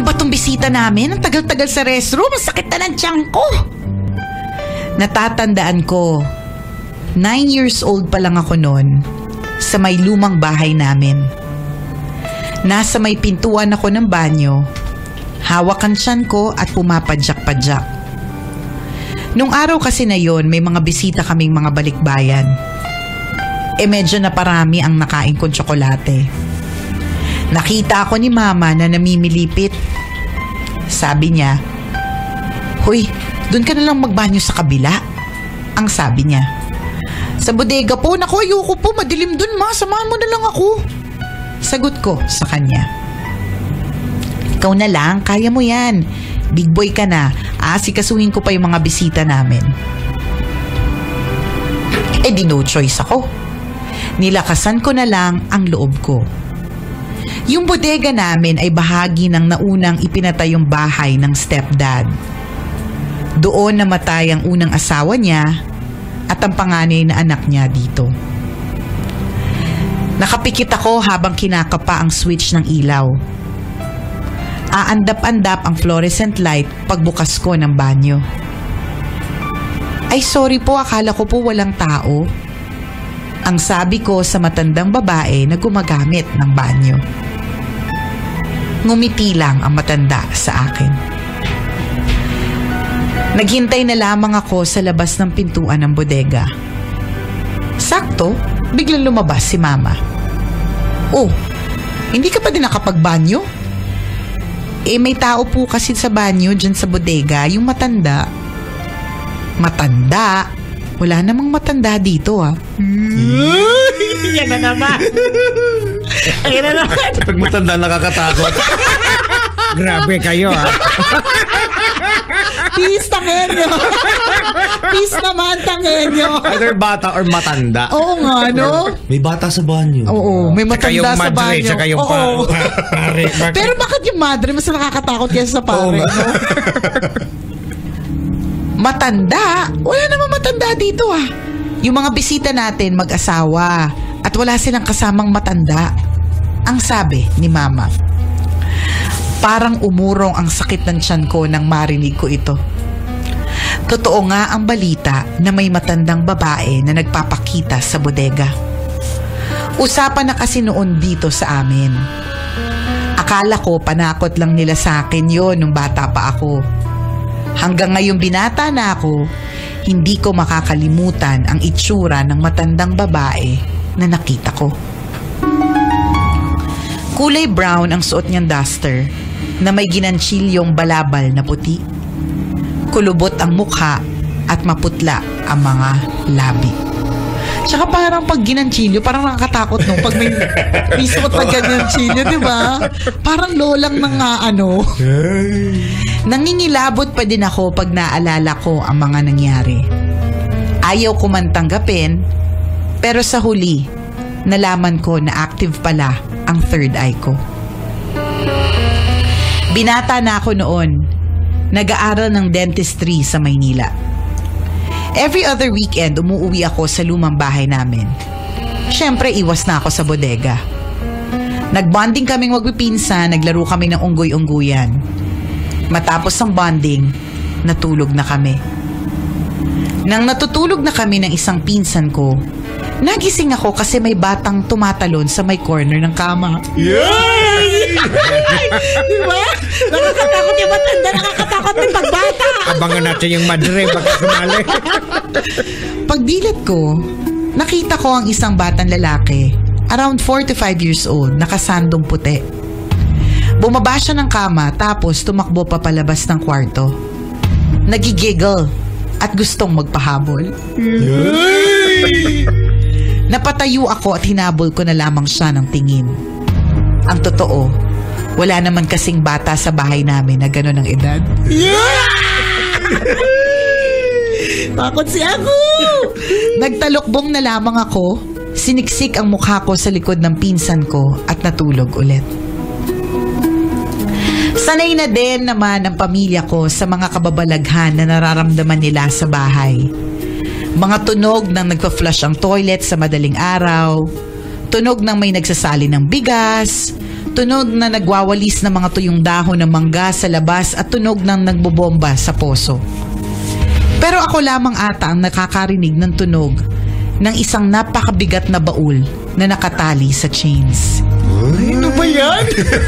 Ano ba tong bisita namin? Ang tagal-tagal sa restroom. Ang sakit na ng tiyan ko. Natatandaan ko, 9 years old pa lang ako noon sa may lumang bahay namin. Nasa may pintuan ako ng banyo, hawak ang tiyan ko at pumapadyak-padyak. Nung araw kasi na yon, may mga bisita kaming mga balikbayan. Medyo na parami ang nakain kong tsokolate. Nakita ako ni Mama na namimilipit. Sabi niya, "Hoy, doon ka na lang magbanyo sa kabila." Ang sabi niya. "Sa bodega po, naku, ayoko po, madilim doon, Ma, samahan mo na lang ako." Sagot ko sa kanya, "Ikaw na lang, kaya mo yan. Big boy ka na, aasikasuhin ko pa yung mga bisita namin." Di no choice ako. Nilakasan ko na lang ang loob ko. Yung bodega namin ay bahagi ng naunang ipinatayong bahay ng stepdad. Doon namatay ang unang asawa niya at ang panganay na anak niya dito. Nakapikit ako habang kinakapa ang switch ng ilaw. Aandap-andap ang fluorescent light pagbukas ko ng banyo. "Ay, sorry po, akala ko po walang tao." Ang sabi ko sa matandang babae na gumagamit ng banyo. Ngumiti lang ang matanda sa akin. Naghintay na lamang ako sa labas ng pintuan ng bodega. Sakto, biglang lumabas si Mama. "Oh, hindi ka pa din nakapagbanyo?" May tao po kasi sa banyo dyan sa bodega, yung matanda." "Matanda? Wala namang matanda dito, ah." Yan na naman. Ayan na naman. Pag matanda, nakakatakot. Grabe kayo, ha? Peace, Tangenyo. Peace naman, Tangenyo. Either bata or matanda. Oo nga, no? May bata sa banyo. Oo, may matanda sa banyo. Tsaka yung pare. Pero bakit yung madre mas nakakatakot kaysa sa pare, no? Matanda? Wala namang matanda dito, ah. Yung mga bisita natin mag-asawa at wala silang kasamang matanda. Ang sabi ni Mama. Parang umurong ang sakit ng tiyan ko nang marinig ko ito. Totoo nga ang balita na may matandang babae na nagpapakita sa bodega. Usapan na kasi noon dito sa amin. Akala ko panakot lang nila sa akin yon nung bata pa ako. Hanggang ngayong binata na ako, hindi ko makakalimutan ang itsura ng matandang babae na nakita ko. Kulay brown ang suot niyang duster na may ginantsilyong balabal na puti. Kulubot ang mukha at maputla ang mga labi. Tsaka parang pag ginanchilyo, parang nakakatakot, no? Pag may suot na ginanchilyo, di ba? Parang lolang ng ano. Nangingilabot pa din ako pag naalala ko ang mga nangyari. Ayaw ko man tanggapin, pero sa huli, nalaman ko na active pala ang third eye ko. Binata na ako noon. Nag-aaral ng dentistry sa Maynila. Every other weekend, umuwi ako sa lumang bahay namin. Siyempre, iwas na ako sa bodega. Nagbonding kaming magpipinsan, naglaro kami ng unggoy-ungguyan. Matapos ang bonding, natulog na kami. Nang natutulog na kami ng isang pinsan ko, nagising ako kasi may batang tumatalon sa may corner ng kama. Yay! Diba? Nakakatakot yung matanda, nakakatakot yung pagbata. Abangan natin yung madre baka sumali. Pagdilat ko, nakita ko ang isang batang lalaki, around 4 to 5 years old, nakasandong puti. Bumaba siya ng kama tapos tumakbo pa palabas ng kwarto. Nagigiggle at gustong magpahabol. Napatayo ako at hinabol ko na lamang siya ng tingin. Ang totoo, wala naman kasing bata sa bahay namin na gano'n ang edad. Takot si ako! Nagtalokbong na lamang ako, siniksik ang mukha ko sa likod ng pinsan ko at natulog ulit. Sanay na din naman ang pamilya ko sa mga kababalaghan na nararamdaman nila sa bahay. Mga tunog ng nagpa-flush ang toilet sa madaling araw, tunog ng may nagsasali ng bigas, tunog na nagwawalis ng mga tuyong dahon ng mangga sa labas at tunog ng nagbobomba sa poso. Pero ako lamang ata ang nakakarinig ng tunog ng isang napakabigat na baul na nakatali sa chains. Ano ba yan?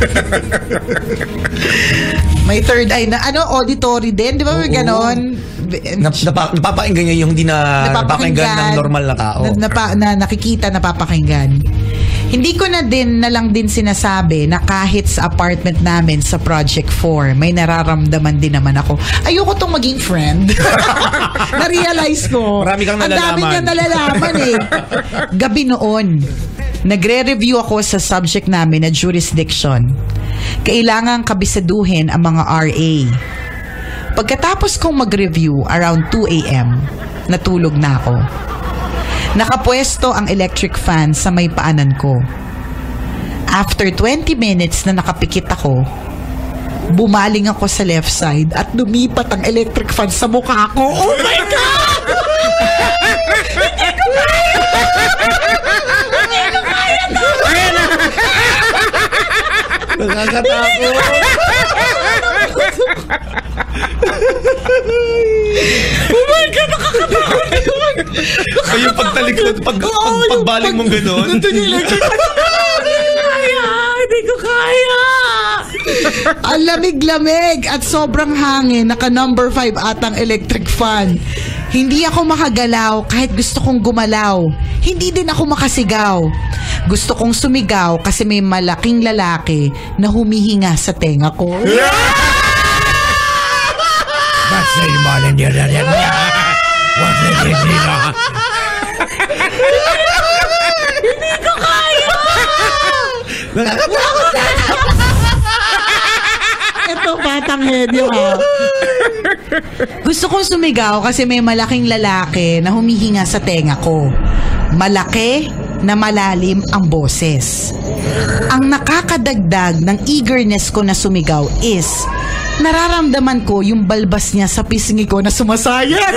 May third eye na, auditory din, di ba may ganon? Napapakinggan niya yung hindi na napapakinggan ng normal na tao. Na nakikita, napapakinggan. Hindi ko na lang din sinasabi na kahit sa apartment namin sa Project 4, may nararamdaman din naman ako. Ayoko tong maging friend. Na-realize ko. Marami kang nalalaman. Ang dami niya nalalaman eh. Gabi noon, nagre-review ako sa subject namin na jurisdiction. Kailangan kabisaduhin ang mga RA. Pagkatapos kong mag-review around 2 a.m., natulog na ako. Nakapwesto ang electric fan sa may paanan ko. After 20 minutes na nakapikit ako, bumaling ako sa left side at lumipat ang electric fan sa mukha ko. Oh my God! Hindi ko kaya! Hindi ko kaya to! Nakakatakot. Oh my God, nakakatakot yun! Ay, yung pagtalikod, pagbaling mong gano'n. Hindi ko kaya! Ang lamig-lamig at sobrang hangin, naka number 5 atang electric fan. Hindi ako makagalaw kahit gusto kong gumalaw. Hindi din ako makasigaw. Gusto kong sumigaw kasi may malaking lalaki na humihinga sa tenga ko. Basta yung malan niya na yan. What's the nila? Hindi ko kaya! Ito, batang hedyo ha. Gusto kong sumigaw kasi may malaking lalaki na humihinga sa tenga ko. Malaki na malalim ang boses. Ang nakakadagdag ng eagerness ko na sumigaw is nararamdaman ko yung balbas niya sa pisngi ko na sumasayat.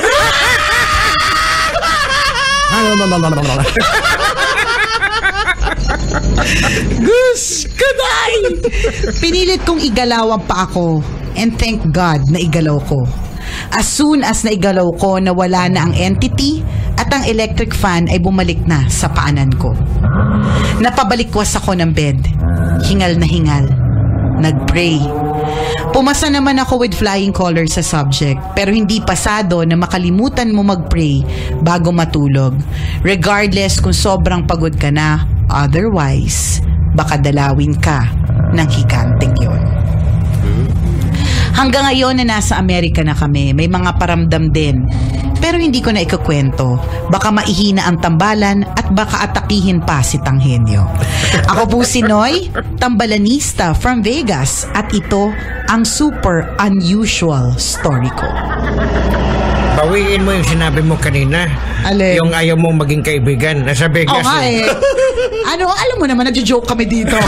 Gus, kaday! Pinilit kong igalaw ang paa ko and thank God na igalaw ko. As soon as naigalaw ko na wala na ang entity at ang electric fan ay bumalik na sa paanan ko. Napabalikwas ako ng bed. Hingal na hingal. Nag-pray. Pumasa naman ako with flying colors sa subject, pero hindi pasado na makalimutan mo mag-pray bago matulog. Regardless kung sobrang pagod ka na, otherwise, baka dalawin ka ng hikanteng yon. Hanggang ngayon na nasa Amerika na kami, may mga paramdam din. Pero hindi ko na ikukwento. Baka maihina ang tambalan at baka atakihin pa si Tanghenyo. Ako po si Noy, tambalanista from Vegas. At ito ang super unusual story ko. Bawiin mo yung sinabi mo kanina. Alin? Yung ayaw mong maging kaibigan. Nasa Vegas. Oo nga eh. Alam mo naman, nagjo-joke kami dito.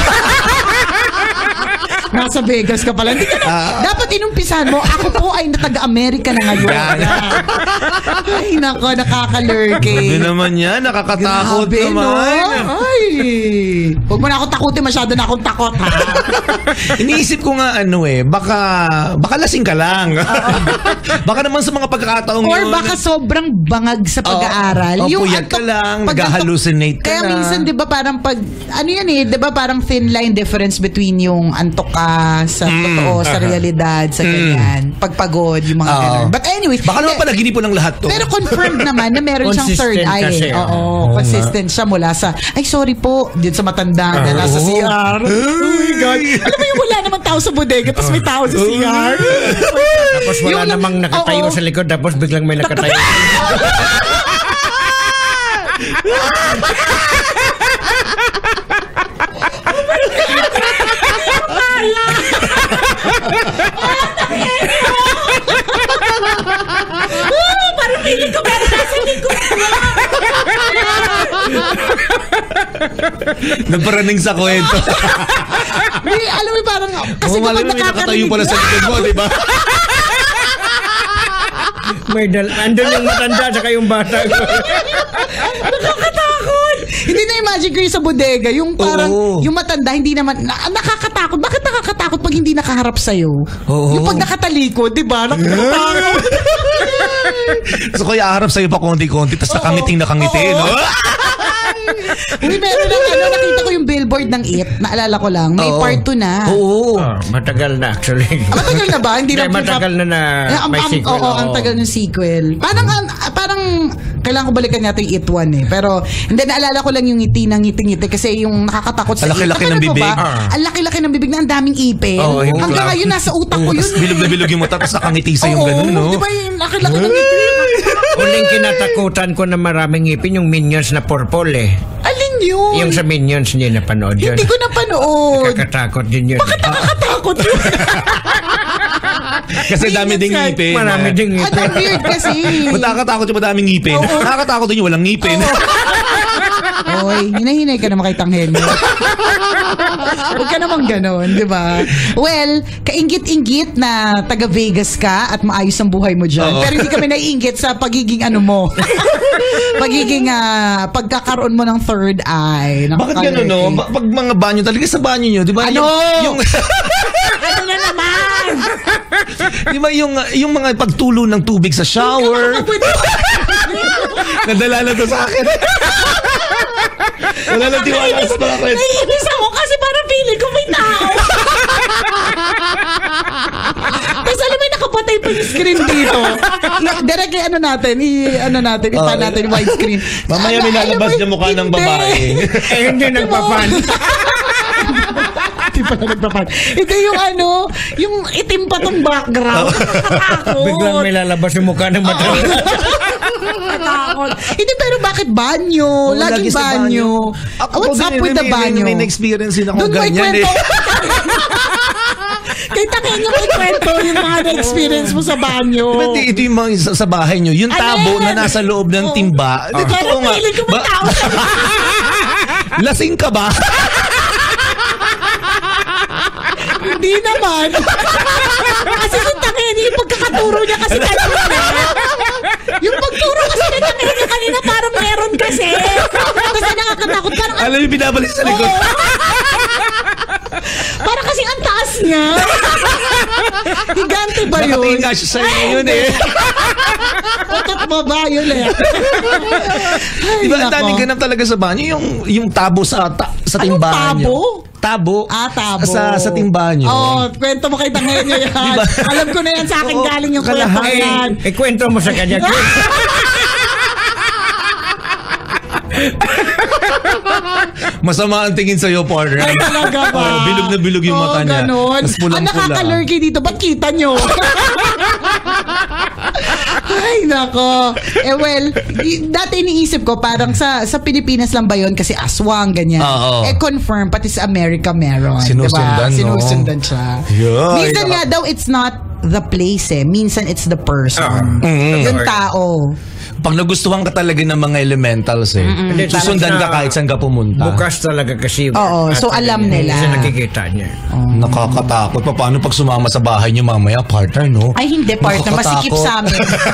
Nasa Vegas ka pala. Hindi ka na, dapat inumpisan mo, ako po ay taga-Amerika na ngayon. Ay, nako, nakakalurking. Hindi naman yan, nakakatakot Grabe, naman. No? Ay, huwag mo na akong takutin, masyado na akong takot, ha? Iniisip ko nga baka lasing ka lang. Baka naman sa mga pagkakataong Or yun. baka sobrang bangag sa pag-aaral. Puyat ka lang, nag-hallucinate ka kaya na. minsan, di ba, parang di ba, parang thin line difference between yung antok ka sa totoo, sa realidad, sa ganyan. Pagpagod, yung mga ganun. But anyways, baka naman panaginip po ng lahat to. pero confirmed naman na meron siyang third Consistent eye. kasi, Oo, consistent siya mula sa, ay sorry po, dito sa matanda na nasa CR. Oh my God. Alam mo yung wala namang tao sa bodega, tapos may tao sa CR. Tapos wala Yung namang nakatayo sa likod, tapos biglang may nakatayo. Parang feeling ko meron nasa likod ko. Nagparaning sa kwento. Alam mo parang, kasi Kasi kapag may nakatayo nakakarinig pala sa likod mo, di ba? Andun yung matanda sa yung bata. nakakatakot. Hindi na imagine ko yung sa bodega, yung parang, Oo. yung matanda, hindi naman, nakakatakot. Bakit nakakatakot pag hindi nakaharap sa'yo? Oo. Yung pag nakatalikod, di ba? Nakakatakot. So kaya harap sa'yo pa konti-konti, tapos nakangiting nakangiti, Oo. no? Uy, meron ng nakita ko yung billboard ng It, naalala ko lang, may Oo. part 2 na. Oo. Matagal na actually. Matagal na ba? Hindi na matagal na may sequel. Oo, ang tagal ng sequel. Parang kailangan ko balikan natin yung It 1 eh. Pero hindi, naalala ko lang yung ngiti ng ngiti-ngiti kasi yung nakakatakot sa Ang laki-laki It. ng Napanood mo bibig. ba? Ang laki-laki ng bibig na ang daming ipin. Oo, yung Hanggang clown. ngayon nasa utak ko Oo, yun. tas bilog na bilog yung mata, tapos nakangiti sa yung ganun, no? Di ba yung laki-laki ng ngiti? Uling kinatakutan ko na maraming ngipin yung Minions na purple eh. Alin yun? Yung sa Minions niya napanood yun. Hindi ko napanood. Nakakatakot din yun. Bakit nakakatakot yun? Kasi dami ding ngipin. Marami ding ngipin. Ang weird kasi. Ba't nakakatakot yung madaming ngipin? Oo. Nakakatakot din yung walang ngipin. Oy, hinahinay ka naman kay Tanghel mo. Huwag ka naman ganon, di ba? Well, kainggit-inggit na taga Vegas ka at maayos ang buhay mo dyan. Oo. Pero hindi kami naiinggit sa pagiging ano mo. Pagiging pagkakaroon mo ng third eye. Bakit gano'n, no? Pag mga banyo, talaga sa banyo nyo, di ba? Ano? Yung, Ano na naman? di ba yung mga pagtulo ng tubig sa shower? Nadala na to sa akin. Wala lang tiwala sa bakit. Naiinis ako kasi parang feeling ko may tao. Tapos alam mo yung nakapatay pa yung screen dito. Direct ano natin, ipa natin yung widescreen. Mamaya may lalabas na mukha ng babae. Eh, hindi nagpapan. Hindi pala nagpapan. Ito yung yung itim pa tong background. Nakatakot. Biglang may lalabas yung mukha ng mata. Nakatakot. Hindi, pero bakit banyo? Laging Lagi sa banyo. What's up with the banyo? May na-experience din ako Doon may ganyan kwento. eh. Kay Takenyo may kwento yung mga na-experience mo sa banyo. Diba, ito yung mga sa bahay nyo, yung tabo na nasa loob ng timba. Pero Totoo nga. feeling ko may tao. Lasing ka ba? Hindi naman. Kasi si Takenyo, yung pagkakaturo niya kasi kanina. Yung pagturo kasi ni Takenyo kanina parang meron kasi. Kasi nakakatakot. Parang Alam yung binabalik sa likod. Para kasi ang taas niya. Higante ba yun? Nakatingin nga siya sa inyo yun eh. Otot baba yun eh. Diba, ang daming ganap talaga sa banyo. Yung tabo sa timbahan nyo. Tabo? Tabo. Sa timbahan nyo. Oo, kwento mo kay Tangenyo yan. Diba? Alam ko na yan sa akin Oo, galing yung kwento kalahati. yan. Kwento mo sa kanya. Masama ang tingin sa'yo, partner. Ay, talaga ba? Oh, bilog na bilog yung mata niya. Ganon. Tas pulang-pula. Ang nakaka-lurky dito, ba't kita nyo? Ay, nako. Well, dati iniisip ko, parang sa Pilipinas lang ba yun? Kasi aswang, ganyan. Oo. Confirm, pati sa America meron. Sinusundan, diba? no? Sinusundan siya. Yeah, Minsan nga daw, it's not the place eh. Minsan it's the person. Yung tao. Pag nagustuhan ka talaga ng mga elementals eh, susundan ka kahit saan ka pumunta. Bukas talaga kasi. Oo, so alam nila. Kasi nakikita niya. Nakakatakot. Paano pag sumama sa bahay niyo mamaya, partner, no? Ay, hindi, partner. Masikip Nakakatakot. sa amin.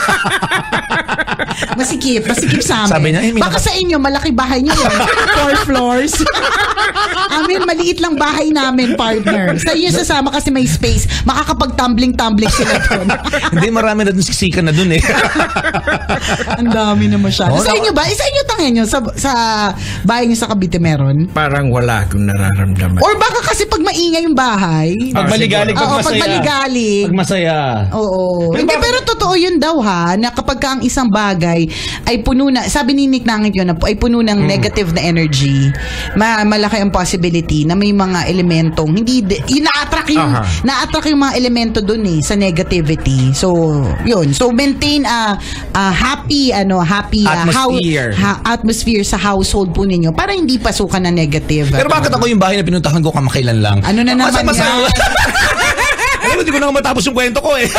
Masikip sa amin. Sabi niya, Baka sa inyo, malaki bahay niyo yun. 4 floors. Amin, maliit lang bahay namin, partner. Sa inyo sasama kasi may space. Makakapag-tumbling sila doon. Hindi, marami na dun siksikan na dun eh. Ang dami na masyado. Oo, Sa inyo ba? Sa inyo Tangenyo? Sa bahay niyo sa Cavite meron? Parang wala akong nararamdaman. Or baka kasi pag maingay yung bahay, Pag maligalig, pag Oo, masaya. pag maligalig. Pag masaya. Oo. Hindi, pero totoo yun daw ha, na kapag ka ang isang bagay ay puno na, sabi ni Nick Nangit yun, ay puno ng negative na energy, malaki ang possibility na may mga elementong, hindi, na-attract yung mga elemento dun eh, sa negativity. So, yun. So, maintain a happy Atmosphere. Atmosphere sa household po ninyo para hindi pasukan ng negative. Pero bakit ako yung bahay na pinuntahan ko kamakailan lang? Ano na naman yan? Ano, hindi ko na matapos yung kwento ko eh.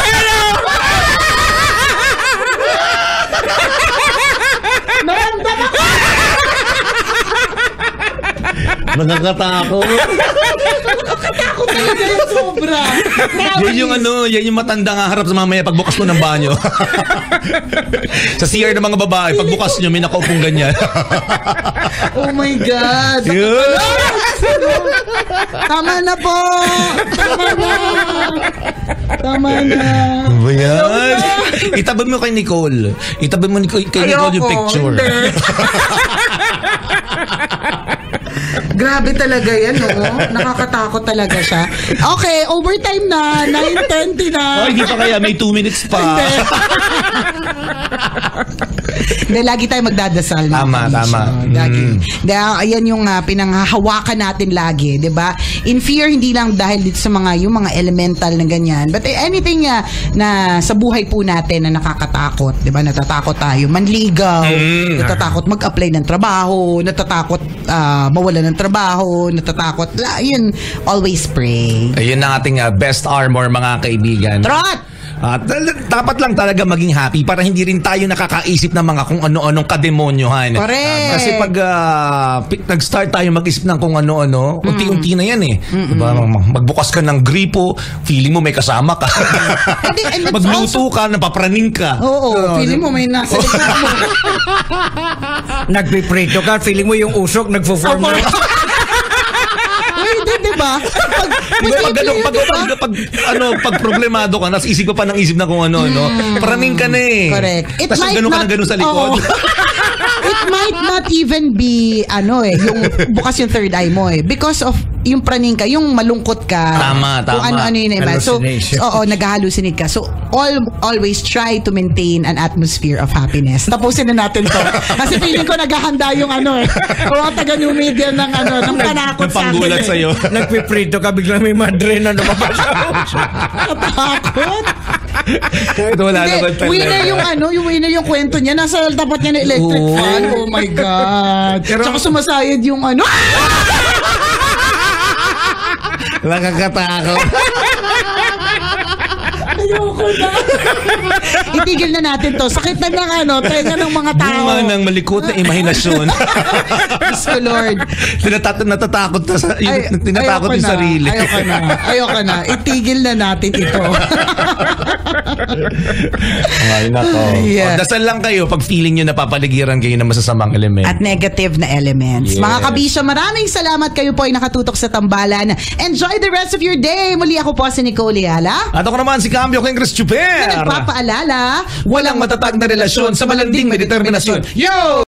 Nakakatakot. Nakakatakot talaga yung sobra. Yan yung matanda nga harap sa mamaya pagbukas mo ng banyo. Sa CR ng mga babae, pagbukas nyo, may nakaupong ganyan. Oh my God. Yun. Tama na po. Tama na. Ba yan? Itabi mo kay Nicole. Itabi mo kay Nicole yung picture. Hindi. Grabe talaga yan, no? Nakakatakot talaga siya. Okay, overtime na. 9:20 na. Oh, hindi pa kaya. May 2 minutes pa. Hindi, lagi tayo magdadasal. Tama. Lagi. Ayan yung pinanghahawakan natin lagi, di ba? In fear, hindi lang dahil dito sa yung mga elemental na ganyan. But anything na sa buhay po natin na nakakatakot, di ba? Natatakot tayo manligaw, natatakot mag-apply ng trabaho, natatakot mawala ng trabaho, natatakot. Yun, always pray. Ayun ang ating best armor, mga kaibigan. Trot! Dapat lang talaga maging happy para hindi rin tayo nakakaisip ng mga kung ano-anong kademonyohan. Correct. Kasi pag nag-start tayo mag-isip ng kung ano-ano, unti-unti na yan eh. Diba? Magbukas ka ng gripo, feeling mo may kasama ka. Magluto ka, napapraning ka. Oo, feeling mo may nasa likod mo. Nagpiprito ka, feeling mo yung usok, nagpo-form na. Hindi, diba? Pag problemado ka, nasa isip pa ng isip na kung ano, praning ka na eh. Correct. Tapos gano'n ka na gano'n sa likod. It might not even be, yung bukas yung third eye mo eh. Because of yung praning ka, yung malungkot ka. Tama. Kung ano yun naman. So, Hallucination. nag-hallucinate ka. So, always try to maintain an atmosphere of happiness. Tapusin na natin to. Kasi feeling ko naghahanda yung mga taga-new media ng panakot sa akin. Panggulat sa'yo. Nagpiprito ka, bigla may madre na lumabas. Natakot. Ito wala naman talaga. Yung winner yung kwento niya, nasa tapat niya na electric fan. Oh my God. Tsaka sumasayad yung Nakakatakot. Ayoko na. Itigil na natin to. Sakit na ng tenga ng mga tao. Bunga ng malikot na imahinasyon. Diyos ko, Lord. Natatakot na tinatakot yung sarili. Ayoko na. Itigil na natin ito. Ay, nako. Yeah. Dasal lang kayo pag feeling nyo napapaligiran kayo ng masasamang element. At negative na elements. Yes. Mga kabisyo, maraming salamat kayo po ay nakatutok sa tambalan. Enjoy the rest of your day. Muli ako po si Nicole Ayala. At ako naman si Cambio King Chris Chuper. Na nagpapaalala, Walang matatag na relasyon sa malanding may determinasyon. Yo!